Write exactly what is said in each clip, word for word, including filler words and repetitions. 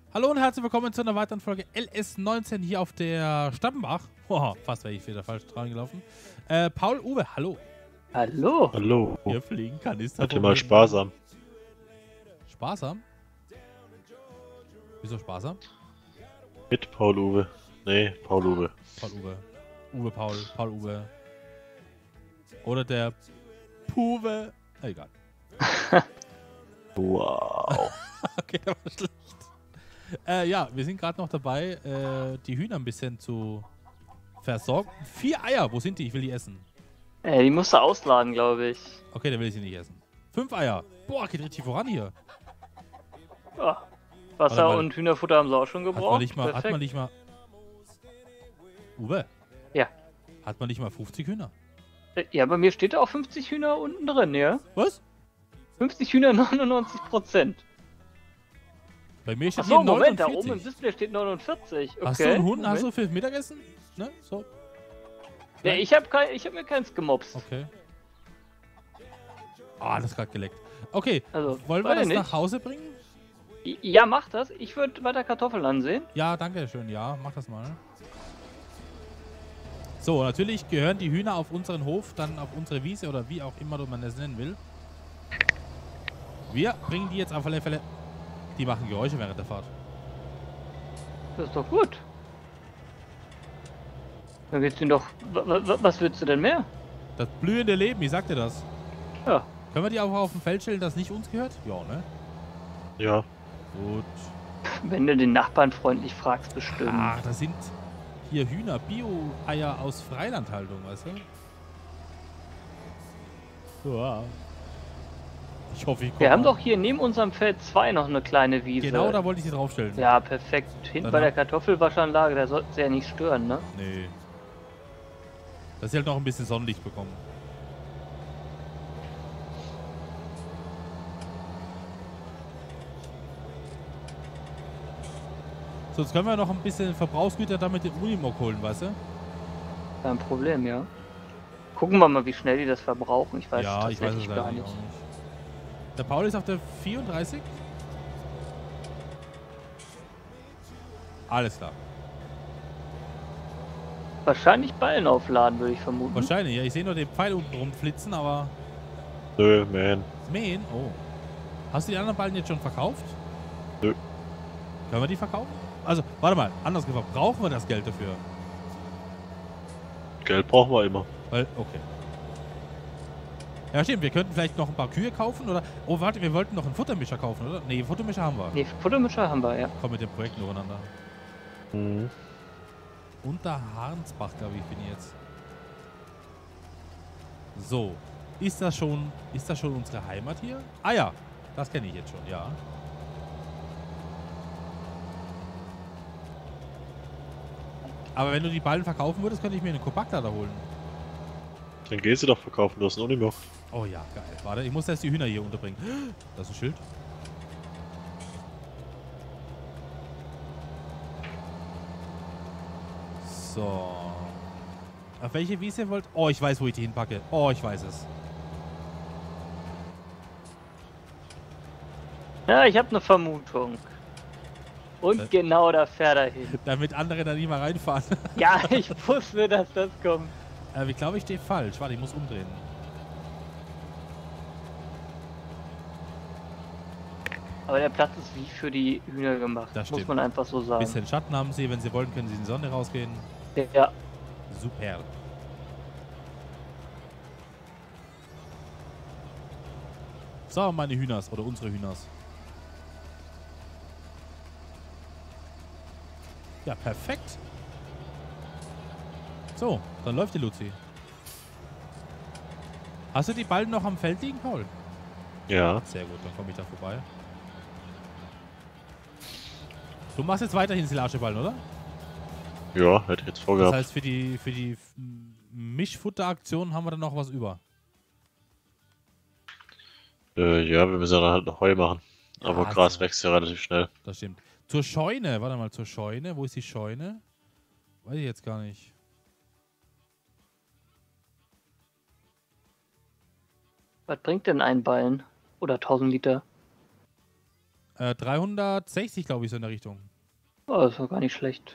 Hallo und herzlich willkommen zu einer weiteren Folge L S neunzehn hier auf der Stammbach. Oh, fast wäre ich wieder falsch dran gelaufen. Äh, Paul, Uwe, hallo. Hallo. Hallo. Hier fliegen Kanister. Seid ihr mal sparsam? Sparsam? Wieso sparsam? Mit Paul Uwe. Nee, Paul Uwe. Paul Uwe. Uwe Paul, Paul Uwe. Oder der Puwe. Egal. Wow. Okay, der war schlecht. Äh, ja, wir sind gerade noch dabei, äh, die Hühner ein bisschen zu versorgen. Vier Eier, wo sind die? Ich will die essen. Äh, die musst du ausladen, glaube ich. Okay, dann will ich sie nicht essen. Fünf Eier. Boah, geht richtig voran hier. Ja. Wasser Warte mal. und Hühnerfutter haben sie auch schon Hat gebraucht. man nicht mal, hat Perfekt. man nicht mal... Uwe? Ja. Hat man nicht mal fünfzig Hühner? Äh, Ja, bei mir steht da auch fünfzig Hühner unten drin, ja? Was? fünfzig Hühner, neunundneunzig Prozent. Bei mir steht Achso, hier Moment, da neunundvierzig. oben im Display steht neunundvierzig. Okay. Hast du einen Hund? Moment. Hast du fürs Mittagessen? Ne? So. Ja, ich habe kein, ich hab mir keins gemobst. Okay. Ah, das ist gerade geleckt. Okay, Also, wollen wir weiß das ich nach nicht. Hause bringen? I- Ja, mach das. Ich würde weiter Kartoffeln ansehen. Ja, danke schön. Ja, mach das mal. So, natürlich gehören die Hühner auf unseren Hof, dann auf unsere Wiese oder wie auch immer man es nennen will. Wir bringen die jetzt auf alle Fälle... Die machen Geräusche während der Fahrt. Das ist doch gut. Dann geht's ihnen doch... w- w- Was willst du denn mehr? Das blühende Leben, ich sag dir das. Ja. Können wir die auch auf dem Feld stellen, das nicht uns gehört? Ja, ne? Ja. Gut. Wenn du den Nachbarn freundlich fragst, bestimmt. Ach, das sind hier Hühner, Bio-Eier aus Freilandhaltung, weißt du? Ja. Ich hoffe, ich komme. Wir haben doch hier neben unserem Feld zwei noch eine kleine Wiese. Genau, da wollte ich sie draufstellen. Ja, perfekt. Hinten Dann bei der hab- Kartoffelwaschanlage, da sollten sie ja nicht stören, ne? Nee. Dass sie halt noch ein bisschen Sonnenlicht bekommen. Sonst können wir noch ein bisschen Verbrauchsgüter damit in Unimog holen, weißt du? Kein Problem, ja. Gucken wir mal, wie schnell die das verbrauchen. Ich weiß ja, ich weiß es tatsächlich gar eigentlich nicht. auch nicht. Der Paul ist auf der vierunddreißig. Alles klar. Wahrscheinlich Ballen aufladen, würde ich vermuten. Wahrscheinlich, ja. Ich sehe nur den Pfeil unten rumflitzen, aber... Nö, man. Mähen? Oh. Hast du die anderen Ballen jetzt schon verkauft? Nö. Können wir die verkaufen? Also, warte mal. Anders gefragt. Brauchen wir das Geld dafür? Geld brauchen wir immer. Weil, okay. Ja, stimmt. Wir könnten vielleicht noch ein paar Kühe kaufen, oder... Oh, warte. Wir wollten noch einen Futtermischer kaufen, oder? Nee, Futtermischer haben wir. Nee, Futtermischer haben wir, ja. Komm mit dem Projekt übereinander. Mhm. Unter Harnsbach, glaube ich, bin ich jetzt. So. Ist das schon, ist das schon unsere Heimat hier? Ah ja, das kenne ich jetzt schon, ja. Aber wenn du die Ballen verkaufen würdest, könnte ich mir einen Kopakta da holen. Dann gehst du doch verkaufen, du hast noch nicht mehr. Oh ja, geil. Warte, ich muss erst die Hühner hier unterbringen. Das ist ein Schild. So. Auf welche Wiese wollt... Oh, ich weiß, wo ich die hinpacke. Oh, ich weiß es. Ja, ich habe eine Vermutung. Und Äh. genau da fährt er hin. Damit andere da nicht mal reinfahren. Ja, ich wusste, dass das kommt. äh, ich glaube, ich stehe falsch. Warte, ich muss umdrehen. Aber der Platz ist wie für die Hühner gemacht. Das Muss stimmt. man einfach so sagen. Bisschen Schatten haben sie. Wenn sie wollen, können sie in die Sonne rausgehen. Ja. Super. So, meine Hühners. Oder unsere Hühners. Ja, perfekt. So, dann läuft die Luzi. Hast du die Ballen noch am Feld liegen, Paul? Ja. Sehr gut, dann komme ich da vorbei. Du machst jetzt weiterhin Silageballen, oder? Ja, hätte ich jetzt Das vorgehabt. heißt, für die, für die Mischfutteraktion haben wir dann noch was über. Äh, ja, wir müssen ja dann halt noch Heu machen. Aber Ja, Gras so. wächst ja relativ schnell. Das stimmt. Zur Scheune, warte mal, zur Scheune. Wo ist die Scheune? Weiß ich jetzt gar nicht. Was bringt denn ein Ballen? Oder tausend Liter? Äh, dreihundertsechzig, glaube ich, so in der Richtung. Oh, das war gar nicht schlecht.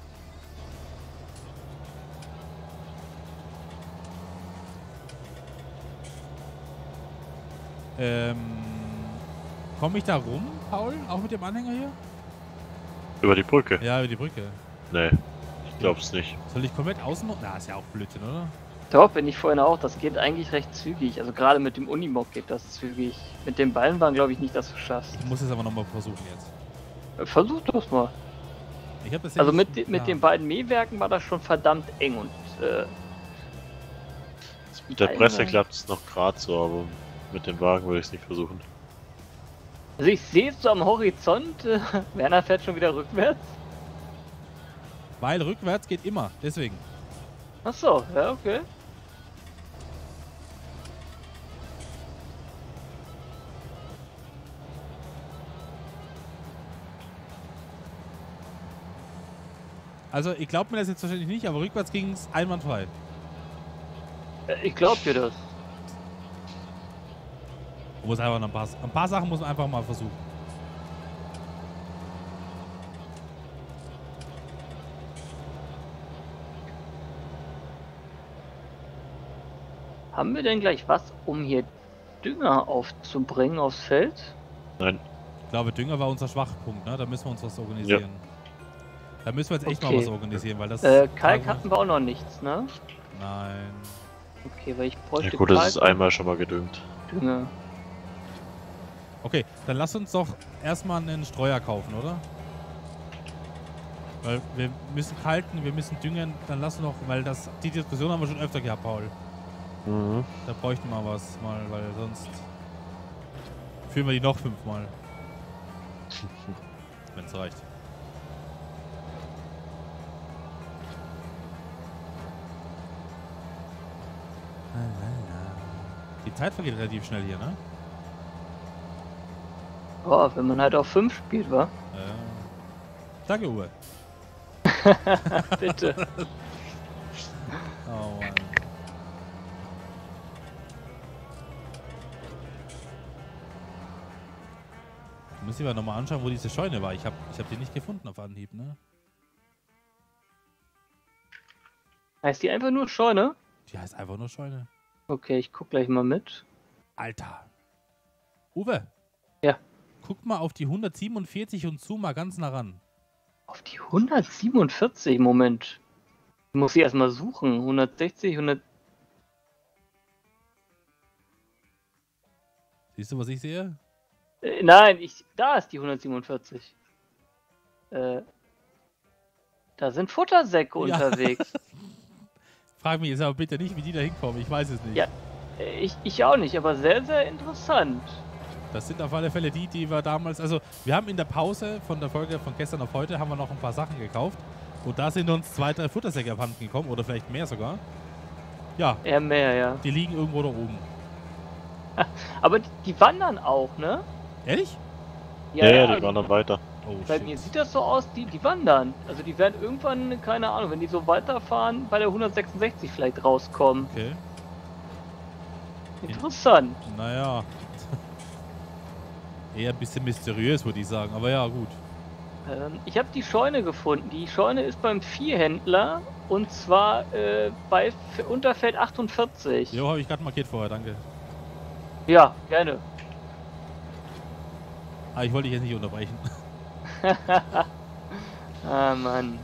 Ähm, komme ich da rum, Paul? Auch mit dem Anhänger hier? Über die Brücke? Ja, über die Brücke. Nee, ich glaub's nicht. Soll ich komplett außen noch? Na, ist ja auch Blödsinn, oder? Doch, bin ich vorhin auch. Das geht eigentlich recht zügig. Also gerade mit dem Unimog geht das zügig. Mit den Ballen waren, glaube ich, nicht, dass du schaffst. Ich muss es aber nochmal versuchen jetzt. Äh, Versuch das mal. Ich hab das ja Also nicht- mit, mit ja. den beiden Mähwerken war das schon verdammt eng und äh, Mit der Ballen Presse waren- klappt es noch gerade so, aber mit dem Wagen würde ich es nicht versuchen. Also ich sehe es so am Horizont. Äh, Werner fährt schon wieder rückwärts. Weil rückwärts geht immer, deswegen. Ach so, ja, okay. Also, ich glaube mir das jetzt wahrscheinlich nicht, aber rückwärts ging es einwandfrei. Äh, Ich glaube dir das. Man muss einfach noch ein paar, ein paar Sachen muss man einfach mal versuchen. Haben wir denn gleich was, um hier Dünger aufzubringen aufs Feld? Nein, Ich glaube, Dünger war unser Schwachpunkt, ne? Da müssen wir uns was organisieren. Da müssen wir jetzt echt mal Okay. was organisieren, weil das... Äh, Kalk hatten wir auch noch nichts, ne? Nein. Okay, weil ich ja bräuchte gut, das Kalk ist einmal schon mal gedüngt. und Dünger. Okay, dann lass uns doch erstmal einen Streuer kaufen, oder? Weil wir müssen kalten, wir müssen düngen, dann lass uns noch, weil das die Diskussion haben wir schon öfter gehabt, Paul. Mhm. Da bräuchten wir was mal, weil sonst führen wir die noch fünfmal. Wenn es reicht. Die Zeit vergeht relativ schnell hier, ne? Oh, wenn man halt auf fünf spielt, wa? Ja. Danke, Uwe. Bitte. Oh Mann. Muss ich aber nochmal anschauen, wo diese Scheune war. Ich habe ich hab die nicht gefunden auf Anhieb, ne? Heißt die einfach nur Scheune? Die heißt einfach nur Scheune. Okay, ich guck gleich mal mit. Alter. Uwe. Ja. Guck mal auf die hundertsiebenundvierzig und zoom mal ganz nah ran. Auf die hundertsiebenundvierzig, Moment. Ich muss sie erstmal suchen. hundertsechzig, hundert... Siehst du, was ich sehe? Äh, nein, ich, da ist die hundertsiebenundvierzig. Äh, da sind Futtersäcke Ja. unterwegs. Frag mich jetzt aber bitte nicht, wie die da hinkommen. Ich weiß es nicht. Ja. Äh, Ich, ich auch nicht, aber sehr, sehr interessant. Das sind auf alle Fälle die, die wir damals... Also, wir haben in der Pause von der Folge von gestern auf heute haben wir noch ein paar Sachen gekauft. Und da sind uns zwei, drei Futtersäcke abhanden gekommen. Oder vielleicht mehr sogar. Ja, Eher mehr, ja. die liegen irgendwo da oben. Aber die, die wandern auch, ne? Ehrlich? Ja, ja, die also waren dann weiter. Oh, Bei shit. mir sieht das so aus, die, die wandern. Also die werden irgendwann, keine Ahnung, wenn die so weiterfahren, bei der hundertsechsundsechzig vielleicht rauskommen. Okay. Interessant. Naja. Eher ein bisschen mysteriös, würde ich sagen. Aber ja, gut. Ähm, ich habe die Scheune gefunden. Die Scheune ist beim Viehhändler und zwar äh, bei F Unterfeld achtundvierzig. Jo, habe ich gerade markiert vorher, danke. Ja, gerne. Ah, ich wollte dich jetzt nicht unterbrechen. Ah, Mann.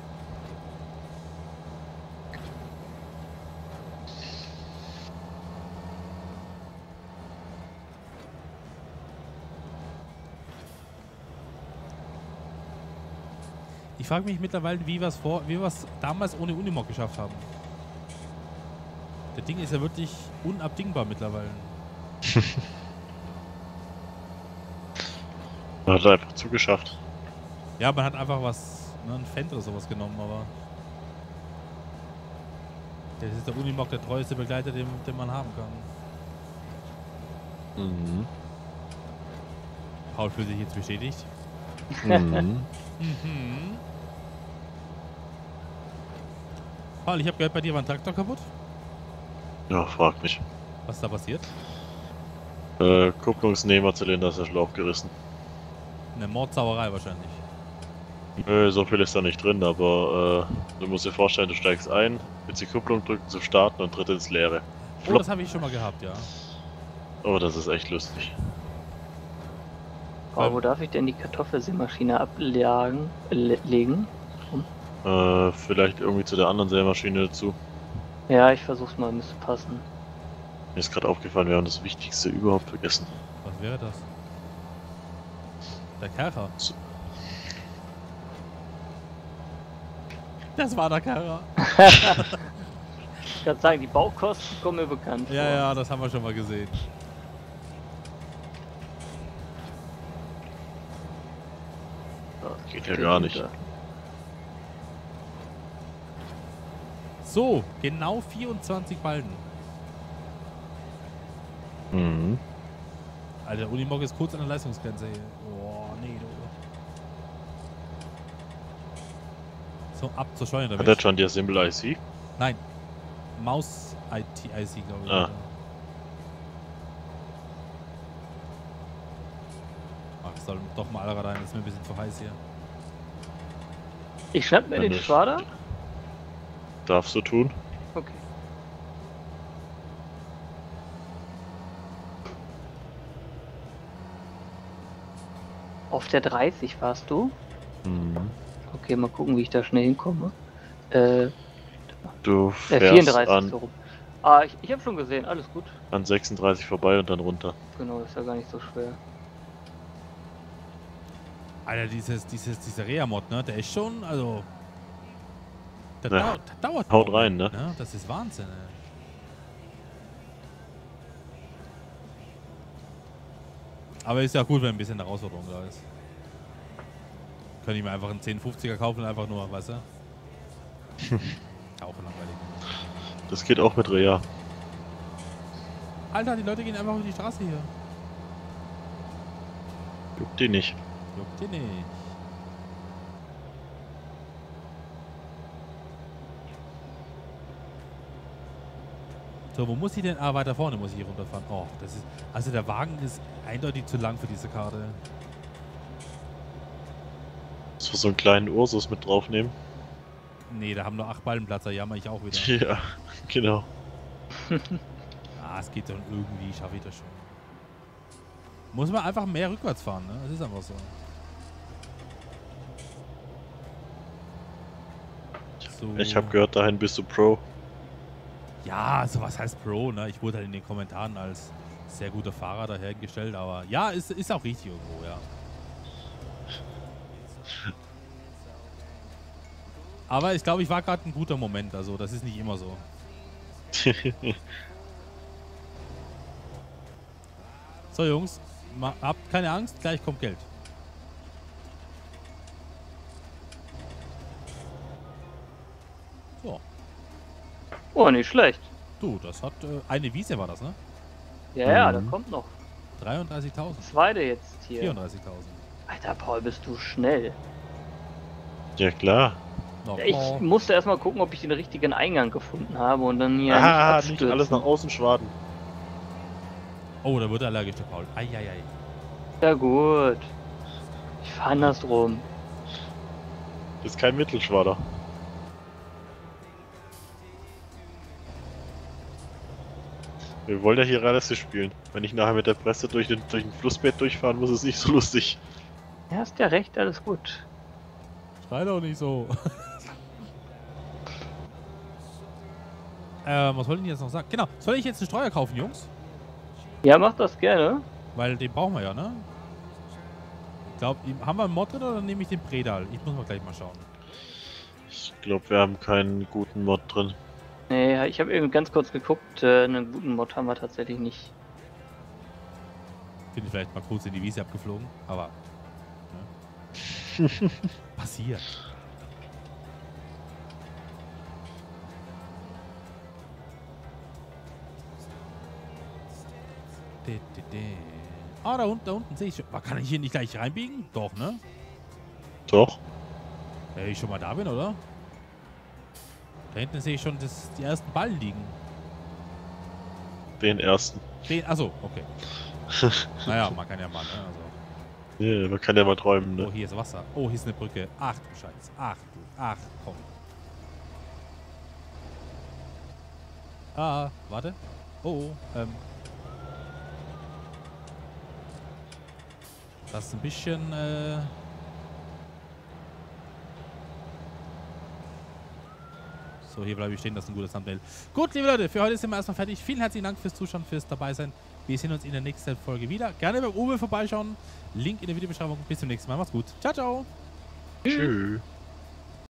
Ich frage mich mittlerweile, wie wir es vor, wie wir es damals ohne Unimog geschafft haben. Der Ding ist ja wirklich unabdingbar mittlerweile. Man hat einfach zugeschafft. Ja, man hat einfach was, ne, ein Fendt oder sowas genommen, aber das ist der Unimog der treueste Begleiter, den, den man haben kann. Mhm. Paul fühlt sich jetzt bestätigt. Mhm. Mhm. Paul, ich habe gehört, bei dir war ein Traktor kaputt. Ja, frag mich. Was ist da passiert? Äh, Kupplungsnehmerzylinder ist der Schlauch gerissen. Eine Mordsauerei wahrscheinlich. Nö, so viel ist da nicht drin, aber äh, du musst dir vorstellen, du steigst ein, willst die Kupplung drücken zum Starten und tritt ins Leere. Oh, das habe ich schon mal gehabt, ja. Oh, das ist echt lustig. Oh, wo darf ich denn die Kartoffelsämaschine ablegen? Le legen? Äh, vielleicht irgendwie zu der anderen Sämaschine dazu. Ja, ich versuch's mal, müsste passen. Mir ist gerade aufgefallen, wir haben das Wichtigste überhaupt vergessen. Was wäre das? Der Kercher. So. Das war der Kercher. Ich kann sagen, die Baukosten kommen mir bekannt vor. Ja, ja, das haben wir schon mal gesehen. So, Geht ja gar nicht. So, genau vierundzwanzig Balken. Mhm. Alter, Unimog ist kurz an der Leistungsgrenze hier. Boah, nee, du. So, ab zur Scheune damit. Hat der schon die Assemble I C? Nein. Maus I T I C, glaube ich. Ah. Ach, ich soll doch mal alle rein, das ist mir ein bisschen zu heiß hier. Ich schnapp mir Wenn den du- Schwader. Darfst du tun? Okay. Auf der dreißig warst du? Mhm. Okay, mal gucken, wie ich da schnell hinkomme. Äh, Du äh fährst vierunddreißig an, so rum. Ah, ich, ich habe schon gesehen, alles gut. an sechsunddreißig vorbei und dann runter. Genau, ist ja gar nicht so schwer. Alter, dieses, dieses, dieser Rea-Mod, ne, der ist schon, also... Der, Ja. dau der dauert Haut noch, rein, ne? Das ist Wahnsinn, ey. Aber ist ja gut, wenn ein bisschen Herausforderung da ist. Könnte ich mir einfach einen zehn fünfziger kaufen und einfach nur, weißt du? Auch langweilig. Das geht auch mit Rea. Alter, die Leute gehen einfach über die Straße hier. Juckt die nicht. Juckt dir nicht. So, wo muss ich denn? Ah, weiter vorne muss ich hier runterfahren. Oh, das ist... Also der Wagen ist eindeutig zu lang für diese Karte. Dass wir so einen kleinen Ursus mit draufnehmen. Nee, da haben nur acht Ballenplatz, da jammer ich auch wieder. Ja, genau. Ah, es geht schon irgendwie, schaffe ich das schon. Muss man einfach mehr rückwärts fahren, ne? Das ist einfach so. So. Ich habe gehört, dahin bist du Pro. Ja, also was heißt Pro, ne? Ich wurde halt in den Kommentaren als sehr guter Fahrer dahergestellt, aber ja, ist, ist auch richtig irgendwo, ja. Aber ich glaube, ich war gerade ein guter Moment, also das ist nicht immer so. So Jungs, ma, habt keine Angst, gleich kommt Geld. So, Oh, nicht schlecht. du, das hat äh, eine Wiese war das, ne? Ja, ja, Mhm. da kommt noch. dreiunddreißigtausend. Zweite jetzt hier. vierunddreißigtausend. Alter, Paul, bist du schnell. Ja klar. Noch. Ich Oh. musste erstmal gucken, ob ich den richtigen Eingang gefunden habe und dann hier ah, nicht nicht abstürzen. alles nach außen schwaden. Oh, da wird er allergisch, der Paul. Eieiei. Ja gut. Ich fahr andersrum. Das ist kein Mittelschwader. Wir wollen ja hier realistisch spielen. Wenn ich nachher mit der Presse durch den, durch den Flussbett durchfahren muss, ist es nicht so lustig. Ja, hast ja recht, alles gut. Schrei doch nicht so. ähm, was wollte ich jetzt noch sagen? Genau, soll ich jetzt einen Streuer kaufen, Jungs? Ja, mach das gerne. Weil den brauchen wir ja, ne? Ich glaube, haben wir einen Mod drin oder nehme ich den Predal? Ich muss mal gleich mal schauen. Ich glaube, wir haben keinen guten Mod drin. Nee, ich habe eben ganz kurz geguckt, äh, einen guten Mod haben wir tatsächlich nicht. Bin ich vielleicht mal kurz in die Wiese abgeflogen, aber... Ne? Passiert. De, de, de. Ah, da unten, da unten sehe ich schon. Kann ich hier nicht gleich reinbiegen? Doch, ne? Doch. Ja, ich schon mal da bin, oder? Da hinten sehe ich schon das, die ersten Ballen liegen. Den ersten. Den, achso, okay. Naja, man kann ja mal, ne? Also. Ja, man kann ja mal träumen, ne? Oh, hier ist Wasser. Oh, hier ist eine Brücke. Ach du Scheiße. Ach du. Ach, komm. Ah, warte. Oh, ähm. Das ist ein bisschen, äh... So, hier bleibe ich stehen, das ist ein gutes Thumbnail. Gut, liebe Leute, für heute sind wir erstmal fertig. Vielen herzlichen Dank fürs Zuschauen, fürs Dabeisein. Wir sehen uns in der nächsten Folge wieder. Gerne beim Uwe vorbeischauen. Link in der Videobeschreibung. Bis zum nächsten Mal. Macht's gut. Ciao, ciao. Tschüss.